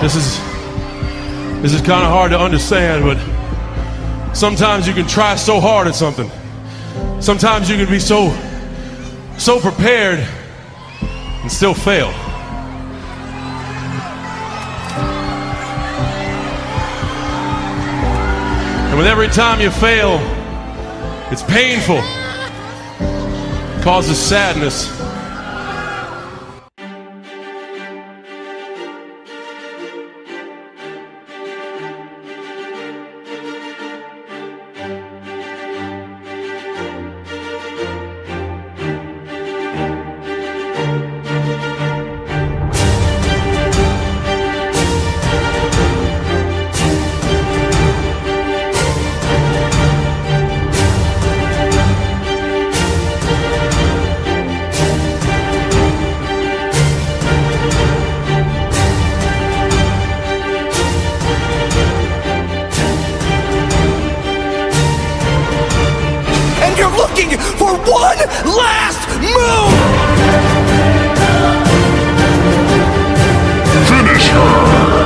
This is kind of hard to understand, but sometimes you can try so hard at something. Sometimes you can be so prepared and still fail. And with every time you fail, it's painful. It causes sadness. Looking for one last move! Finish her!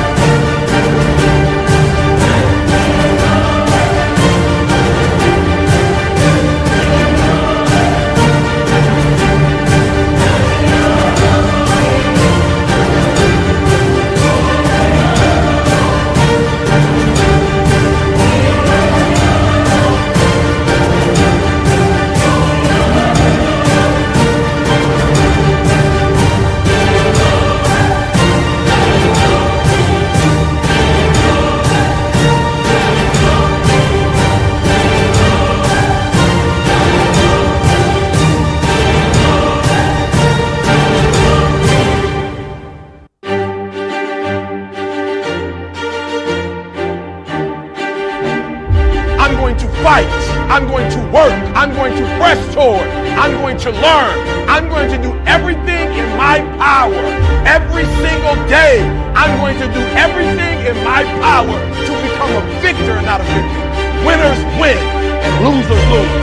I'm going to fight. I'm going to work. I'm going to press toward. I'm going to learn. I'm going to do everything in my power. Every single day, I'm going to do everything in my power to become a victor, not a victim. Winners win and losers lose.